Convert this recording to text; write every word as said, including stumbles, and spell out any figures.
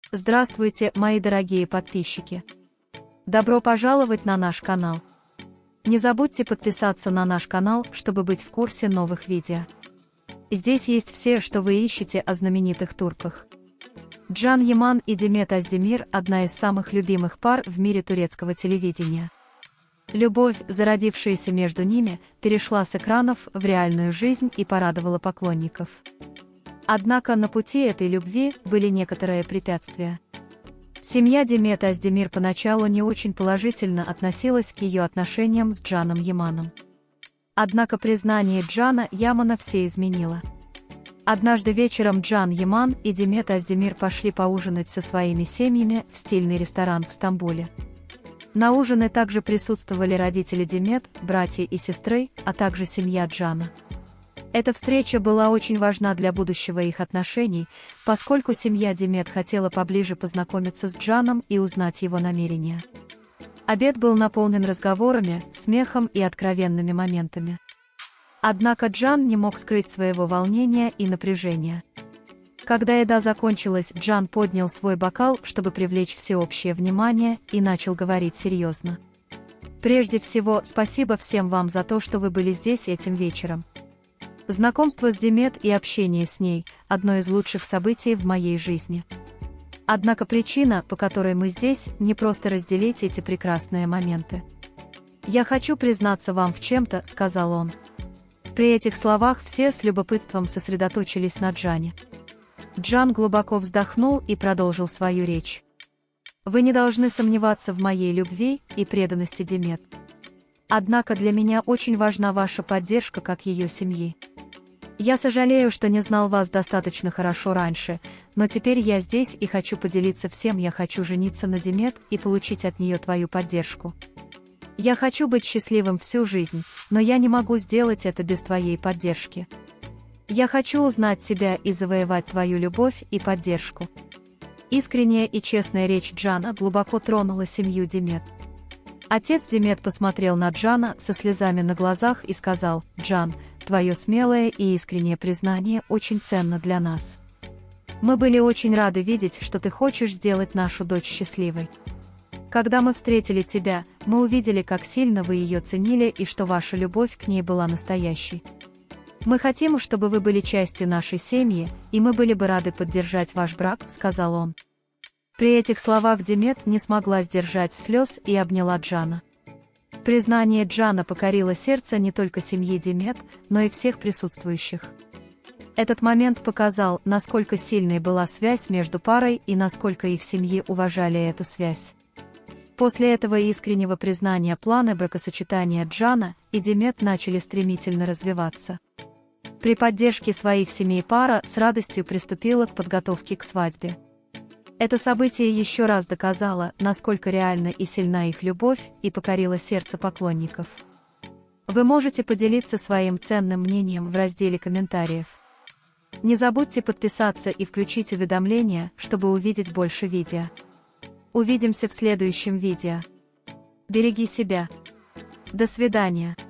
Здравствуйте, мои дорогие подписчики! Добро пожаловать на наш канал! Не забудьте подписаться на наш канал, чтобы быть в курсе новых видео. Здесь есть все, что вы ищете о знаменитых турках. Can Yaman и Demet Özdemir – одна из самых любимых пар в мире турецкого телевидения. Любовь, зародившаяся между ними, перешла с экранов в реальную жизнь и порадовала поклонников. Однако на пути этой любви были некоторые препятствия. Семья Demet Özdemir поначалу не очень положительно относилась к ее отношениям с Джаном Яманом. Однако признание Джана Ямана все изменило. Однажды вечером Can Yaman и Demet Özdemir пошли поужинать со своими семьями в стильный ресторан в Стамбуле. На ужине также присутствовали родители Demet, братья и сестры, а также семья Джана. Эта встреча была очень важна для будущего их отношений, поскольку семья Demet хотела поближе познакомиться с Джаном и узнать его намерения. Обед был наполнен разговорами, смехом и откровенными моментами. Однако Can не мог скрыть своего волнения и напряжения. Когда еда закончилась, Can поднял свой бокал, чтобы привлечь всеобщее внимание, и начал говорить серьезно. «Прежде всего, спасибо всем вам за то, что вы были здесь этим вечером. Знакомство с Demet и общение с ней – одно из лучших событий в моей жизни. Однако причина, по которой мы здесь, не просто разделить эти прекрасные моменты. Я хочу признаться вам в чем-то», – сказал он. При этих словах все с любопытством сосредоточились на Джане. Can глубоко вздохнул и продолжил свою речь. «Вы не должны сомневаться в моей любви и преданности Demet. Однако для меня очень важна ваша поддержка как ее семьи. Я сожалею, что не знал вас достаточно хорошо раньше, но теперь я здесь и хочу поделиться всем. Я хочу жениться на Demet и получить от нее твою поддержку. Я хочу быть счастливым всю жизнь, но я не могу сделать это без твоей поддержки. Я хочу узнать тебя и завоевать твою любовь и поддержку». Искренняя и честная речь Джана глубоко тронула семью Demet. Отец Demet посмотрел на Джана со слезами на глазах и сказал: «Can, твое смелое и искреннее признание очень ценно для нас. Мы были очень рады видеть, что ты хочешь сделать нашу дочь счастливой. Когда мы встретили тебя, мы увидели, как сильно вы ее ценили и что ваша любовь к ней была настоящей. Мы хотим, чтобы вы были частью нашей семьи, и мы были бы рады поддержать ваш брак», — сказал он. При этих словах Demet не смогла сдержать слез и обняла Джана. Признание Джана покорило сердце не только семьи Demet, но и всех присутствующих. Этот момент показал, насколько сильной была связь между парой и насколько их семьи уважали эту связь. После этого искреннего признания планы бракосочетания Джана и Demet начали стремительно развиваться. При поддержке своих семей пара с радостью приступила к подготовке к свадьбе. Это событие еще раз доказало, насколько реальна и сильна их любовь, и покорило сердце поклонников. Вы можете поделиться своим ценным мнением в разделе комментариев. Не забудьте подписаться и включить уведомления, чтобы увидеть больше видео. Увидимся в следующем видео. Береги себя. До свидания.